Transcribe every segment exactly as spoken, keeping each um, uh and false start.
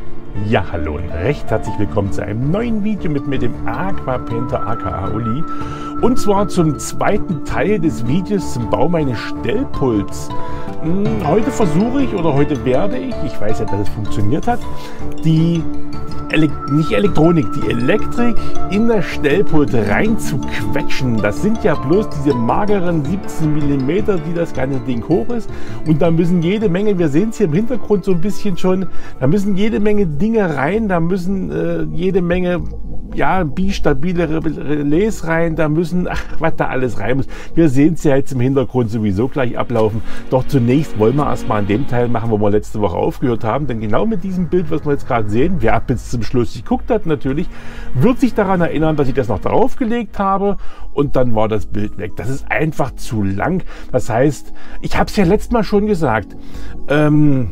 Ja, hallo und recht herzlich willkommen zu einem neuen Video mit mir, dem Aquapainter aka Uli. Und zwar zum zweiten Teil des Videos zum Bau meines Stellpults. Heute versuche ich, oder heute werde ich, ich weiß ja, dass es funktioniert hat, die Elekt nicht Elektronik, die Elektrik in das Stellpult rein zu quetschen. Das sind ja bloß diese mageren siebzehn Millimeter, die das ganze Ding hoch ist. Und da müssen jede Menge, wir sehen es hier im Hintergrund so ein bisschen schon, da müssen jede Menge Dinge rein, da müssen äh, jede Menge ja, bistabile Relais rein, da müssen, ach, was da alles rein muss. Wir sehen es ja jetzt im Hintergrund sowieso gleich ablaufen. Doch zunächst wollen wir erstmal an dem Teil machen, wo wir letzte Woche aufgehört haben. Denn genau mit diesem Bild, was wir jetzt gerade sehen, wer ab bis zum Schluss geguckt hat natürlich, wird sich daran erinnern, dass ich das noch draufgelegt habe und dann war das Bild weg. Das ist einfach zu lang. Das heißt, ich habe es ja letztes Mal schon gesagt, ähm,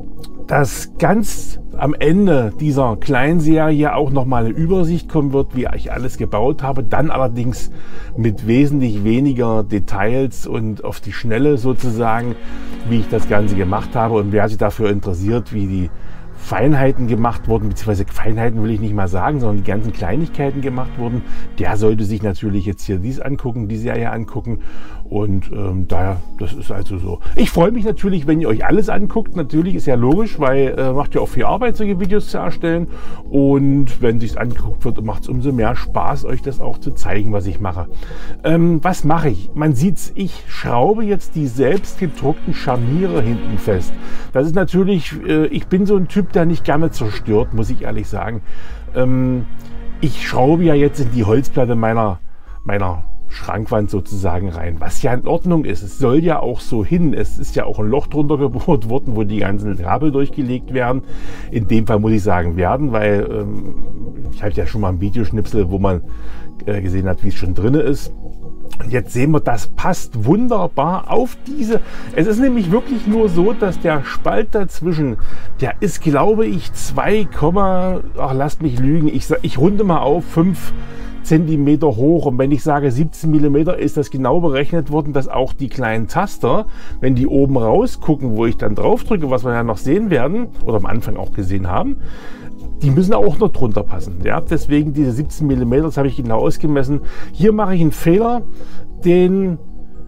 dass ganz am Ende dieser kleinen Serie auch noch mal eine Übersicht kommen wird, wie ich alles gebaut habe, dann allerdings mit wesentlich weniger Details und auf die Schnelle sozusagen, wie ich das Ganze gemacht habe. Und wer sich dafür interessiert, wie die Feinheiten gemacht wurden, beziehungsweise Feinheiten will ich nicht mal sagen, sondern die ganzen Kleinigkeiten gemacht wurden, der sollte sich natürlich jetzt hier dies angucken, die Serie angucken. Und ähm, daher, das ist also so. Ich freue mich natürlich, wenn ihr euch alles anguckt. Natürlich ist ja logisch, weil äh, macht ja auch viel Arbeit, solche Videos zu erstellen. Und wenn sich's angeguckt wird, macht es umso mehr Spaß, euch das auch zu zeigen, was ich mache. Ähm, was mache ich? Man sieht's, ich schraube jetzt die selbst gedruckten Scharniere hinten fest. Das ist natürlich, äh, ich bin so ein Typ, der nicht gerne zerstört, muss ich ehrlich sagen. Ähm, ich schraube ja jetzt in die Holzplatte meiner, meiner Schrankwand sozusagen rein, was ja in Ordnung ist. Es soll ja auch so hin. Es ist ja auch ein Loch drunter gebohrt worden, wo die ganzen Kabel durchgelegt werden. In dem Fall muss ich sagen werden, weil ähm, ich habe ja schon mal ein Videoschnipsel, wo man äh, gesehen hat, wie es schon drin ist. Und jetzt sehen wir, das passt wunderbar auf diese. Es ist nämlich wirklich nur so, dass der Spalt dazwischen, der ist, glaube ich, zwei, ach, lasst mich lügen, ich, ich runde mal auf, fünf Zentimeter hoch. Und wenn ich sage siebzehn Millimeter, ist das genau berechnet worden, dass auch die kleinen Taster, wenn die oben rausgucken, wo ich dann drauf drücke, was wir ja noch sehen werden, oder am Anfang auch gesehen haben, die müssen auch noch drunter passen. Ja? Deswegen diese siebzehn Millimeter, das habe ich genau ausgemessen. Hier mache ich einen Fehler, den,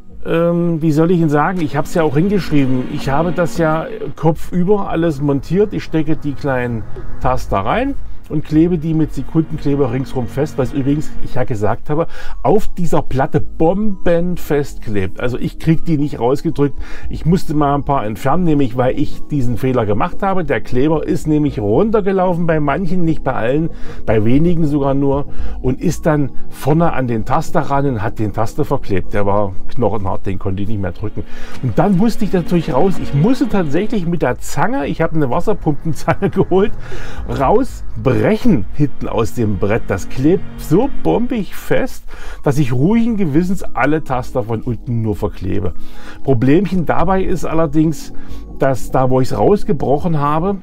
ähm, wie soll ich ihn sagen, ich habe es ja auch hingeschrieben. Ich habe das ja kopfüber alles montiert. Ich stecke die kleinen Taster rein und klebe die mit Sekundenkleber ringsrum fest, was übrigens, ich ja gesagt habe, auf dieser Platte bombenfest klebt. Also ich kriege die nicht rausgedrückt. Ich musste mal ein paar entfernen, nämlich weil ich diesen Fehler gemacht habe. Der Kleber ist nämlich runtergelaufen bei manchen, nicht bei allen, bei wenigen sogar nur, und ist dann vorne an den Taster ran und hat den Taster verklebt. Der war knochenhart, den konnte ich nicht mehr drücken. Und dann musste ich natürlich raus. Ich musste tatsächlich mit der Zange, ich habe eine Wasserpumpenzange geholt, rausbrechen. Brechen hinten aus dem Brett. Das klebt so bombig fest, dass ich ruhigen Gewissens alle Taster von unten nur verklebe. Problemchen dabei ist allerdings, dass da, wo ich es rausgebrochen habe,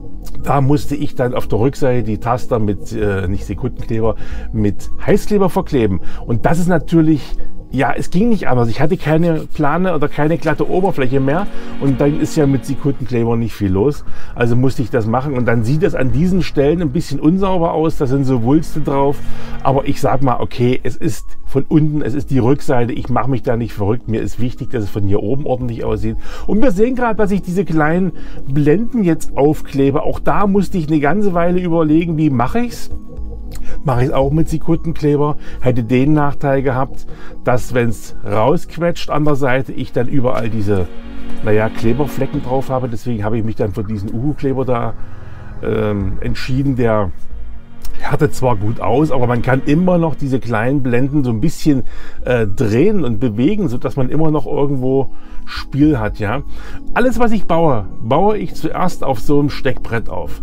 da musste ich dann auf der Rückseite die Taster mit, äh, nicht Sekundenkleber, mit Heißkleber verkleben. Und das ist natürlich, ja, es ging nicht anders. Ich hatte keine plane oder keine glatte Oberfläche mehr und dann ist ja mit Sekundenkleber nicht viel los. Also musste ich das machen und dann sieht es an diesen Stellen ein bisschen unsauber aus. Da sind so Wulste drauf. Aber ich sag mal, okay, es ist von unten, es ist die Rückseite. Ich mache mich da nicht verrückt. Mir ist wichtig, dass es von hier oben ordentlich aussieht. Und wir sehen gerade, dass ich diese kleinen Blenden jetzt aufklebe. Auch da musste ich eine ganze Weile überlegen, wie mache ich es. Mache ich es auch mit Sekundenkleber, hätte den Nachteil gehabt, dass wenn es rausquetscht an der Seite, ich dann überall diese, naja, Kleberflecken drauf habe. Deswegen habe ich mich dann für diesen Uhu-Kleber da ähm, entschieden. Der härtet zwar gut aus, aber man kann immer noch diese kleinen Blenden so ein bisschen äh, drehen und bewegen, sodass man immer noch irgendwo Spiel hat. Ja? Alles, was ich baue, baue ich zuerst auf so einem Steckbrett auf.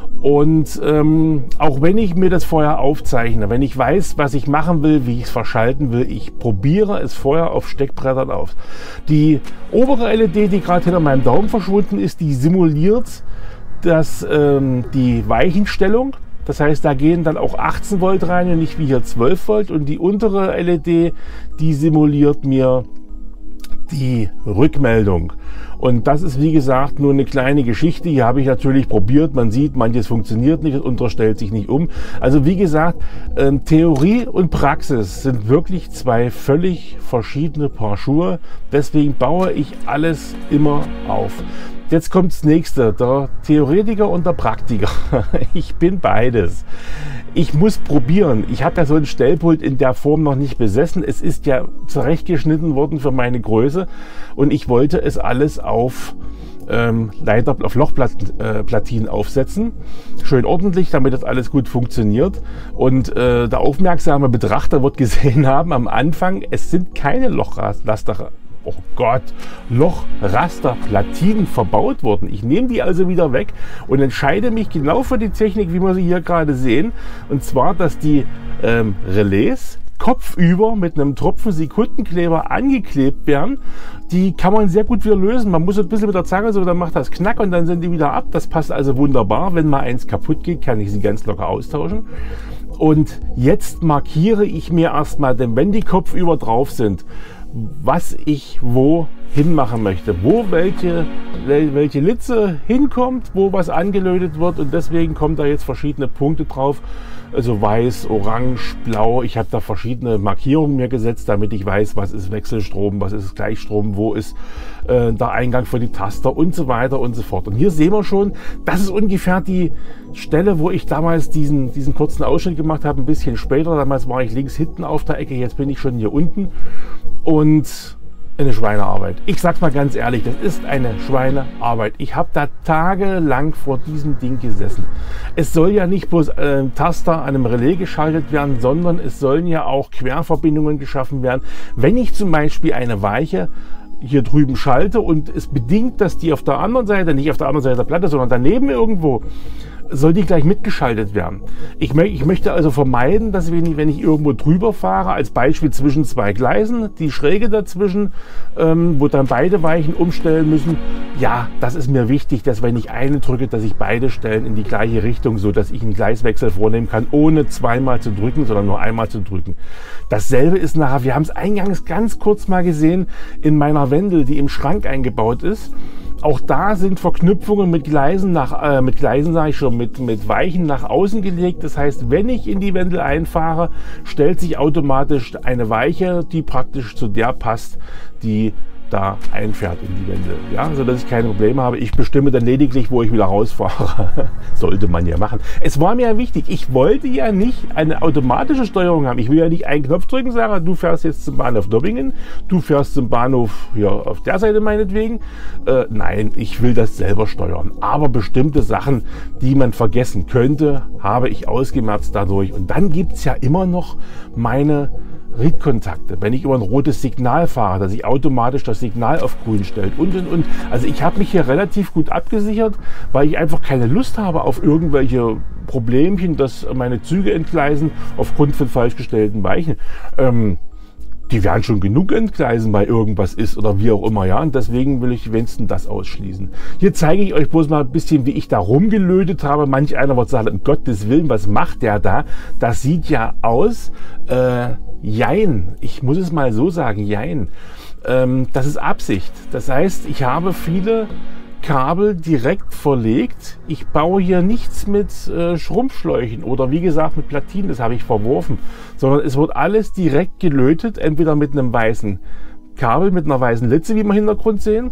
Und ähm, auch wenn ich mir das vorher aufzeichne, wenn ich weiß, was ich machen will, wie ich es verschalten will, ich probiere es vorher auf Steckbrettern auf. Die obere L E D, die gerade hinter meinem Daumen verschwunden ist, die simuliert das, ähm, die Weichenstellung. Das heißt, da gehen dann auch achtzehn Volt rein und nicht wie hier zwölf Volt. Und die untere L E D, die simuliert mir die Rückmeldung. Und das ist, wie gesagt, nur eine kleine Geschichte. Hier habe ich natürlich probiert. Man sieht, manches funktioniert nicht, es unterstellt sich nicht um. Also wie gesagt, ähm, Theorie und Praxis sind wirklich zwei völlig verschiedene Paar Schuhe. Deswegen baue ich alles immer auf. Jetzt kommt das nächste, der Theoretiker und der Praktiker. Ich bin beides. Ich muss probieren. Ich habe ja so ein Stellpult in der Form noch nicht besessen. Es ist ja zurechtgeschnitten worden für meine Größe und ich wollte es alles auf ähm, Leiter, auf Lochplatinen äh, aufsetzen. Schön ordentlich, damit das alles gut funktioniert. Und äh, der aufmerksame Betrachter wird gesehen haben am Anfang, es sind keine Lochlaster. Oh Gott, Lochrasterplatinen verbaut worden. Ich nehme die also wieder weg und entscheide mich genau für die Technik, wie wir sie hier gerade sehen. Und zwar, dass die ähm, Relais kopfüber mit einem Tropfen Sekundenkleber angeklebt werden. Die kann man sehr gut wieder lösen. Man muss ein bisschen mit der Zange so, dann macht das Knack und dann sind die wieder ab. Das passt also wunderbar. Wenn mal eins kaputt geht, kann ich sie ganz locker austauschen. Und jetzt markiere ich mir erstmal, denn wenn die kopfüber drauf sind, was ich wo hinmachen möchte, wo welche, welche Litze hinkommt, wo was angelötet wird und deswegen kommen da jetzt verschiedene Punkte drauf, also weiß, orange, blau. Ich habe da verschiedene Markierungen mir gesetzt, damit ich weiß, was ist Wechselstrom, was ist Gleichstrom, wo ist äh, der Eingang für die Taster und so weiter und so fort. Und hier sehen wir schon, das ist ungefähr die Stelle, wo ich damals diesen, diesen kurzen Ausschnitt gemacht habe, ein bisschen später. Damals war ich links hinten auf der Ecke, jetzt bin ich schon hier unten. Und eine Schweinearbeit. Ich sag's mal ganz ehrlich, das ist eine Schweinearbeit. Ich habe da tagelang vor diesem Ding gesessen. Es soll ja nicht bloß ein Taster an einem Relais geschaltet werden, sondern es sollen ja auch Querverbindungen geschaffen werden. Wenn ich zum Beispiel eine Weiche hier drüben schalte und es bedingt, dass die auf der anderen Seite, nicht auf der anderen Seite der Platte, sondern daneben irgendwo, soll die gleich mitgeschaltet werden. Ich, mö ich möchte also vermeiden, dass wenn ich, wenn ich irgendwo drüber fahre, als Beispiel zwischen zwei Gleisen, die Schräge dazwischen, ähm, wo dann beide Weichen umstellen müssen, ja, das ist mir wichtig, dass wenn ich eine drücke, dass ich beide Stellen in die gleiche Richtung, so dass ich einen Gleiswechsel vornehmen kann, ohne zweimal zu drücken, sondern nur einmal zu drücken. Dasselbe ist nachher, wir haben es eingangs ganz kurz mal gesehen, in meiner Wendel, die im Schrank eingebaut ist. Auch da sind Verknüpfungen mit Gleisen, nach, äh, mit Gleisen sage ich schon, mit, mit Weichen nach außen gelegt. Das heißt, wenn ich in die Wendel einfahre, stellt sich automatisch eine Weiche, die praktisch zu der passt, die da einfährt in die Wendel. Ja, sodass ich keine Probleme habe. Ich bestimme dann lediglich, wo ich wieder rausfahre. Sollte man ja machen. Es war mir ja wichtig, ich wollte ja nicht eine automatische Steuerung haben. Ich will ja nicht einen Knopf drücken, sage, du fährst jetzt zum Bahnhof Dobbingen, du fährst zum Bahnhof hier auf der Seite meinetwegen. Äh, nein, ich will das selber steuern. Aber bestimmte Sachen, die man vergessen könnte, habe ich ausgemerzt dadurch. Und dann gibt es ja immer noch meine Richtkontakte, wenn ich über ein rotes Signal fahre, dass ich automatisch das Signal auf grün stellt und und und. Also ich habe mich hier relativ gut abgesichert, weil ich einfach keine Lust habe auf irgendwelche Problemchen, dass meine Züge entgleisen aufgrund von falsch gestellten Weichen. Ähm, die werden schon genug entgleisen, weil irgendwas ist oder wie auch immer, ja. Und deswegen will ich wenigstens das ausschließen. Hier zeige ich euch bloß mal ein bisschen, wie ich da rumgelötet habe. Manch einer wird sagen, um Gottes Willen, was macht der da? Das sieht ja aus, äh, jein. Ich muss es mal so sagen, jein. Ähm, das ist Absicht. Das heißt, ich habe viele Kabel direkt verlegt. Ich baue hier nichts mit äh, Schrumpfschläuchen oder wie gesagt mit Platinen, das habe ich verworfen, sondern es wird alles direkt gelötet, entweder mit einem weißen Kabel, mit einer weißen Litze, wie wir im Hintergrund sehen,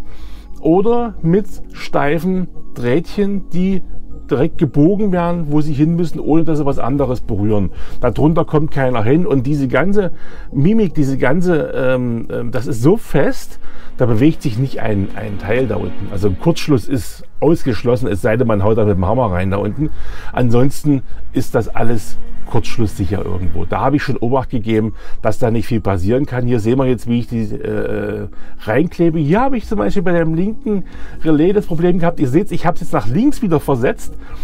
oder mit steifen Drähtchen, die direkt gebogen werden, wo sie hin müssen, ohne dass sie was anderes berühren. Darunter kommt keiner hin und diese ganze Mimik, diese ganze, ähm, das ist so fest, da bewegt sich nicht ein, ein Teil da unten. Also ein Kurzschluss ist ausgeschlossen, es sei denn, man haut da mit dem Hammer rein da unten. Ansonsten ist das alles kurzschlusssicher irgendwo. Da habe ich schon Obacht gegeben, dass da nicht viel passieren kann. Hier sehen wir jetzt, wie ich die äh, reinklebe. Hier habe ich zum Beispiel bei dem linken Relais das Problem gehabt. Ihr seht, ich habe es jetzt nach links wieder versetzt.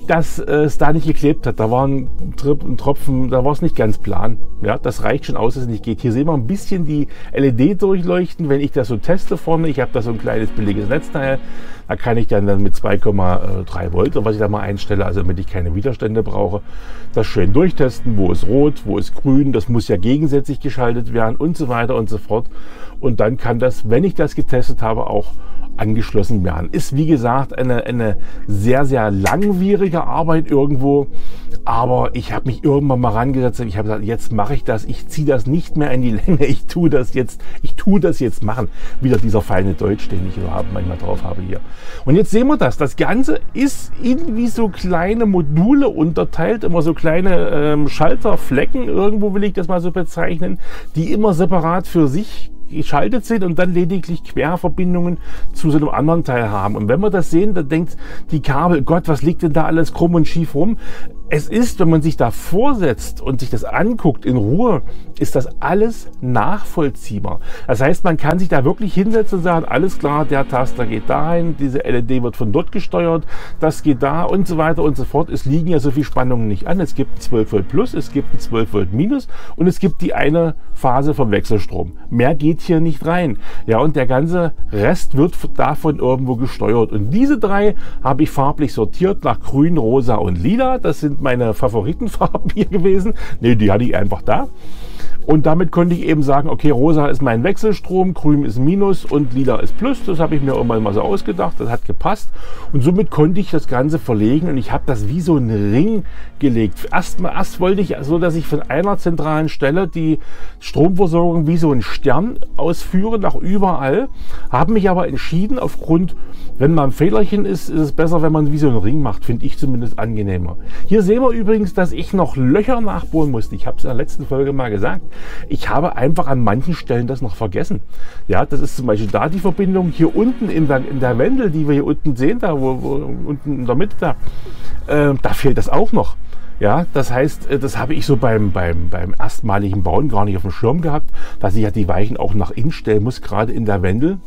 dass äh, es da nicht geklebt hat. Da war ein, Trip, ein Tropfen, da war es nicht ganz plan. Ja, das reicht schon aus, dass es nicht geht. Hier sehen wir ein bisschen die L E D durchleuchten, wenn ich das so teste vorne. Ich habe da so ein kleines billiges Netzteil. Da kann ich dann, dann mit zwei Komma drei Volt, was ich da mal einstelle, also damit ich keine Widerstände brauche, das schön durchtesten, wo ist rot, wo ist grün, das muss ja gegensätzlich geschaltet werden und so weiter und so fort. Und dann kann das, wenn ich das getestet habe, auch angeschlossen werden. Ist wie gesagt eine, eine sehr, sehr langwierige Arbeit irgendwo, aber ich habe mich irgendwann mal rangesetzt und ich habe gesagt, jetzt mache ich das, ich ziehe das nicht mehr in die Länge, ich tue das jetzt, ich tue das jetzt machen. Wieder dieser feine Deutsch, den ich überhaupt manchmal drauf habe hier. Und jetzt sehen wir das, das Ganze ist in wie so kleine Module unterteilt, immer so kleine ähm, Schalterflecken, irgendwo will ich das mal so bezeichnen, die immer separat für sich geschaltet sind und dann lediglich Querverbindungen zu so einem anderen Teil haben. Und wenn wir das sehen, dann denkt die Kabel, Gott, was liegt denn da alles krumm und schief rum? Es ist, wenn man sich da vorsetzt und sich das anguckt in Ruhe, ist das alles nachvollziehbar. Das heißt, man kann sich da wirklich hinsetzen und sagen, alles klar, der Taster geht dahin, diese L E D wird von dort gesteuert, das geht da und so weiter und so fort. Es liegen ja so viele Spannungen nicht an. Es gibt zwölf Volt plus, es gibt ein zwölf Volt minus und es gibt die eine Phase vom Wechselstrom. Mehr geht hier nicht rein. Ja, und der ganze Rest wird davon irgendwo gesteuert. Und diese drei habe ich farblich sortiert nach grün, rosa und lila. Das sind meine Favoritenfarben hier gewesen. Ne, die hatte ich einfach da. Und damit konnte ich eben sagen, okay, rosa ist mein Wechselstrom, grün ist Minus und lila ist Plus. Das habe ich mir irgendwann mal so ausgedacht, das hat gepasst. Und somit konnte ich das Ganze verlegen und ich habe das wie so einen Ring gelegt. Erst, mal, erst wollte ich so, dass ich von einer zentralen Stelle die Stromversorgung wie so einen Stern ausführe, nach überall. Habe mich aber entschieden, aufgrund, wenn man ein Fehlerchen ist, ist es besser, wenn man wie so einen Ring macht, finde ich zumindest angenehmer. Hier sehen wir übrigens, dass ich noch Löcher nachbohren musste. Ich habe es in der letzten Folge mal gesagt. Ich habe einfach an manchen Stellen das noch vergessen. Ja, das ist zum Beispiel da die Verbindung hier unten in der, in der Wendel, die wir hier unten sehen, da wo, wo unten in der Mitte da, äh, da fehlt das auch noch. Ja, das heißt, das habe ich so beim, beim, beim erstmaligen Bauen gar nicht auf dem Schirm gehabt, dass ich ja die Weichen auch nach innen stellen muss, gerade in der Wendel.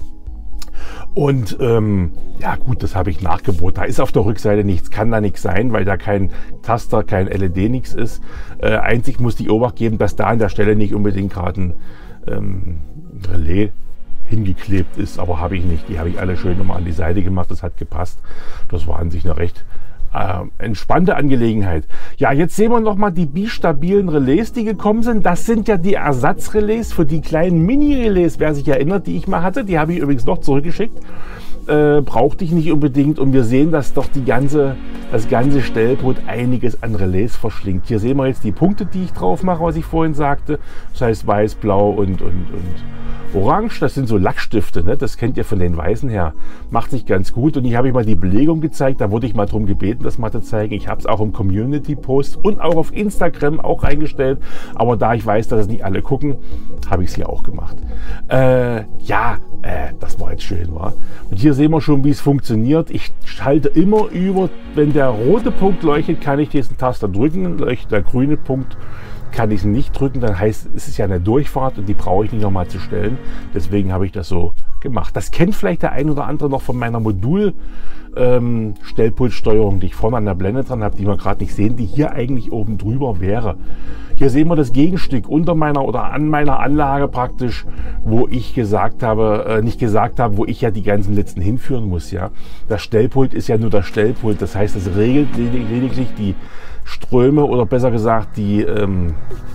Und ähm, ja gut, das habe ich nachgebohrt. Da ist auf der Rückseite nichts, kann da nichts sein, weil da kein Taster, kein L E D, nichts ist. Äh, einzig muss die Obacht geben, dass da an der Stelle nicht unbedingt gerade ein ähm, Relais hingeklebt ist, aber habe ich nicht. Die habe ich alle schön nochmal an die Seite gemacht, das hat gepasst. Das war an sich eine recht äh, entspannte Angelegenheit. Ja, jetzt sehen wir nochmal die bistabilen Relais, die gekommen sind. Das sind ja die Ersatzrelais für die kleinen Mini-Relais, wer sich erinnert, die ich mal hatte. Die habe ich übrigens noch zurückgeschickt. Äh, brauchte ich nicht unbedingt und wir sehen, dass doch die ganze, das ganze Stellpult einiges an Relais verschlingt. Hier sehen wir jetzt die Punkte, die ich drauf mache, was ich vorhin sagte. Das heißt weiß, blau und, und, und orange. Das sind so Lackstifte, ne? Das kennt ihr von den Weißen her. Macht sich ganz gut und hier habe ich mal die Belegung gezeigt. Da wurde ich mal darum gebeten, das mal zu zeigen. Ich habe es auch im Community-Post und auch auf Instagram auch reingestellt. Aber da ich weiß, dass es nicht alle gucken, habe ich es hier auch gemacht. Äh, ja, äh, das war jetzt schön, war. Und hier sehen wir schon, wie es funktioniert. Ich schalte immer über, wenn der rote Punkt leuchtet, kann ich diesen Taster drücken. Leuchtet der grüne Punkt, kann ich es nicht drücken. Dann heißt, es ist ja eine Durchfahrt und die brauche ich nicht nochmal zu stellen. Deswegen habe ich das so gemacht. Das kennt vielleicht der ein oder andere noch von meiner Modul ähm, Stellpultsteuerung, die ich vorne an der Blende dran habe, die wir gerade nicht sehen, die hier eigentlich oben drüber wäre. Hier sehen wir das Gegenstück unter meiner oder an meiner Anlage praktisch, wo ich gesagt habe, äh, nicht gesagt habe, wo ich ja die ganzen letzten hinführen muss. Ja, das Stellpult ist ja nur das Stellpult. Das heißt, es regelt lediglich die Ströme oder besser gesagt die ähm,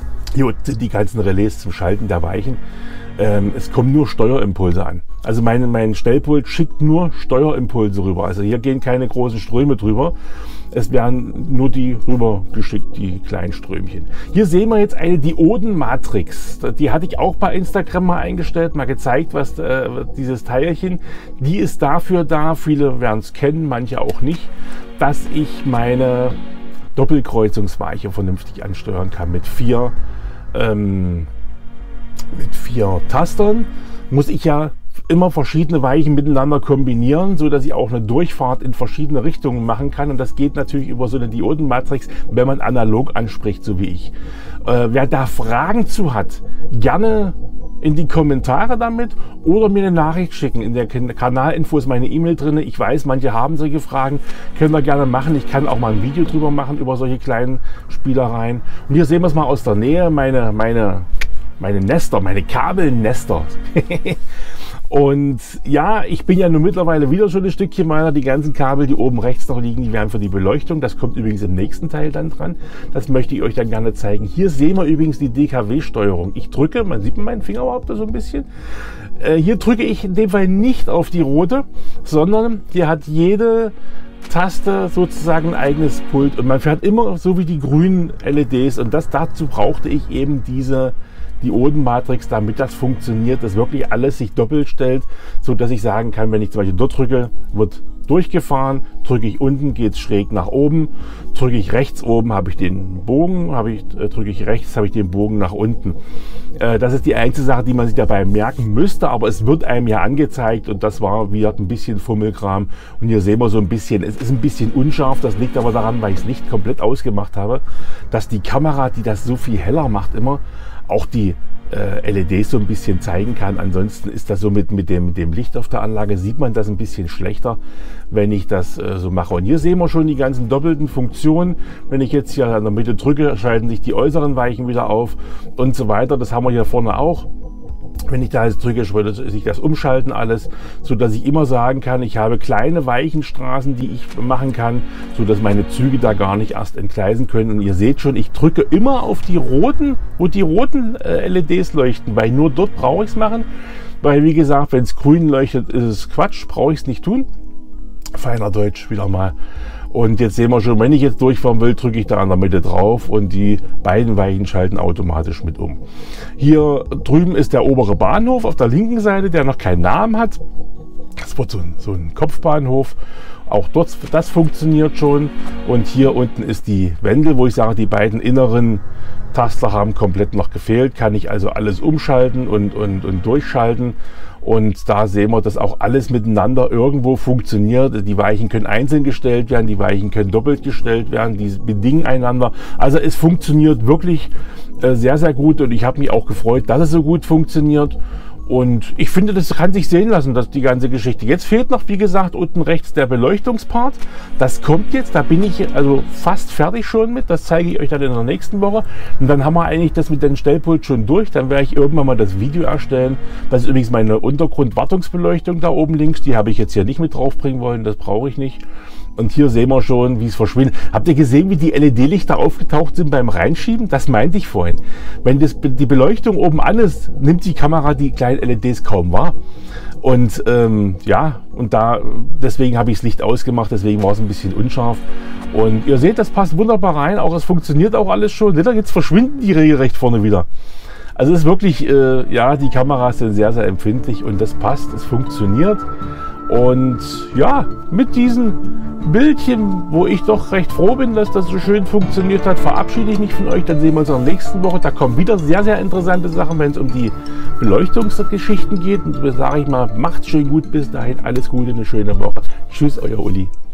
die ganzen Relais zum Schalten der Weichen. Ähm, es kommen nur Steuerimpulse an. Also mein, mein Stellpult schickt nur Steuerimpulse rüber. Also hier gehen keine großen Ströme drüber. Es werden nur die rüber geschickt, die kleinen Strömchen. Hier sehen wir jetzt eine Diodenmatrix. Die hatte ich auch bei Instagram mal eingestellt, mal gezeigt, was äh, dieses Teilchen. Die ist dafür da, viele werden es kennen, manche auch nicht, dass ich meine Doppelkreuzungsweiche vernünftig ansteuern kann mit vier ähm, mit vier Tastern. Muss ich ja immer verschiedene Weichen miteinander kombinieren, so dass ich auch eine Durchfahrt in verschiedene Richtungen machen kann. Und das geht natürlich über so eine Diodenmatrix, wenn man analog anspricht, so wie ich. Äh, wer da Fragen zu hat, gerne in die Kommentare damit oder mir eine Nachricht schicken. In der Kanalinfo ist meine E-Mail drin. Ich weiß, manche haben solche Fragen. Könnt ihr gerne machen. Ich kann auch mal ein Video drüber machen über solche kleinen Spielereien. Und hier sehen wir es mal aus der Nähe. Meine, meine, meine Nester, meine Kabelnester. Und ja, ich bin ja nun mittlerweile wieder schon ein Stückchen weiter. Die ganzen Kabel, die oben rechts noch liegen, die werden für die Beleuchtung. Das kommt übrigens im nächsten Teil dann dran. Das möchte ich euch dann gerne zeigen. Hier sehen wir übrigens die D K W-Steuerung. Ich drücke, man sieht meinen Finger überhaupt so ein bisschen. Äh, hier drücke ich in dem Fall nicht auf die rote, sondern hier hat jede Taste sozusagen ein eigenes Pult. Und man fährt immer so wie die grünen L E Ds. Und das, dazu brauchte ich eben diese Diodenmatrix, damit das funktioniert, dass wirklich alles sich doppelt stellt, so dass ich sagen kann, wenn ich zum Beispiel dort drücke, wird durchgefahren, drücke ich unten, geht es schräg nach oben, drücke ich rechts oben, habe ich den Bogen, habe ich, äh, drücke ich rechts, habe ich den Bogen nach unten. Äh, das ist die einzige Sache, die man sich dabei merken müsste, aber es wird einem ja angezeigt und das war wie ein bisschen Fummelkram. Und hier sehen wir so ein bisschen, es ist ein bisschen unscharf, das liegt aber daran, weil ich es nicht komplett ausgemacht habe, dass die Kamera, die das so viel heller macht immer, auch die äh, L E Ds so ein bisschen zeigen kann. Ansonsten ist das so mit, mit, dem, mit dem Licht auf der Anlage, sieht man das ein bisschen schlechter, wenn ich das äh, so mache. Und hier sehen wir schon die ganzen doppelten Funktionen. Wenn ich jetzt hier in der Mitte drücke, schalten sich die äußeren Weichen wieder auf und so weiter. Das haben wir hier vorne auch. Wenn ich da jetzt drücke, würde sich das umschalten alles, so dass ich immer sagen kann, ich habe kleine Weichenstraßen, die ich machen kann, so dass meine Züge da gar nicht erst entgleisen können. Und ihr seht schon, ich drücke immer auf die roten, wo die roten äh, L E Ds leuchten, weil nur dort brauche ich es machen. Weil wie gesagt, wenn es grün leuchtet, ist es Quatsch, brauche ich es nicht tun. Feiner Deutsch wieder mal. Und jetzt sehen wir schon, wenn ich jetzt durchfahren will, drücke ich da an der Mitte drauf und die beiden Weichen schalten automatisch mit um. Hier drüben ist der obere Bahnhof auf der linken Seite, der noch keinen Namen hat. Das wird so ein, so ein Kopfbahnhof. Auch dort, das funktioniert schon. Und hier unten ist die Wendel, wo ich sage, die beiden inneren Taster haben komplett noch gefehlt. Kann ich also alles umschalten und, und, und durchschalten. Und da sehen wir, dass auch alles miteinander irgendwo funktioniert. Die Weichen können einzeln gestellt werden, die Weichen können doppelt gestellt werden, die bedingen einander. Also es funktioniert wirklich äh, sehr, sehr gut und ich habe mich auch gefreut, dass es so gut funktioniert. Und ich finde, das kann sich sehen lassen, dass die ganze Geschichte. Jetzt fehlt noch, wie gesagt, unten rechts der Beleuchtungspart. Das kommt jetzt, da bin ich also fast fertig schon mit. Das zeige ich euch dann in der nächsten Woche. Und dann haben wir eigentlich das mit dem Stellpult schon durch. Dann werde ich irgendwann mal das Video erstellen. Das ist übrigens meine Untergrundwartungsbeleuchtung da oben links. Die habe ich jetzt hier nicht mit draufbringen wollen, das brauche ich nicht. Und hier sehen wir schon, wie es verschwindet. Habt ihr gesehen, wie die L E D-Lichter aufgetaucht sind beim Reinschieben? Das meinte ich vorhin. Wenn das, die Beleuchtung oben an ist, nimmt die Kamera die kleinen L E Ds kaum wahr. Und ähm, ja, und da deswegen habe ich das Licht ausgemacht, deswegen war es ein bisschen unscharf. Und ihr seht, das passt wunderbar rein. Auch es funktioniert auch alles schon. Jetzt verschwinden die regelrecht vorne wieder. Also es ist wirklich, äh, ja, die Kameras sind sehr, sehr empfindlich und das passt, es funktioniert. Und ja, mit diesen Bildchen, wo ich doch recht froh bin, dass das so schön funktioniert hat, verabschiede ich mich von euch. Dann sehen wir uns in der nächsten Woche. Da kommen wieder sehr, sehr interessante Sachen, wenn es um die Beleuchtungsgeschichten geht. Und da sage ich mal, macht's schön gut. Bis dahin, alles Gute, eine schöne Woche. Tschüss, euer Uli.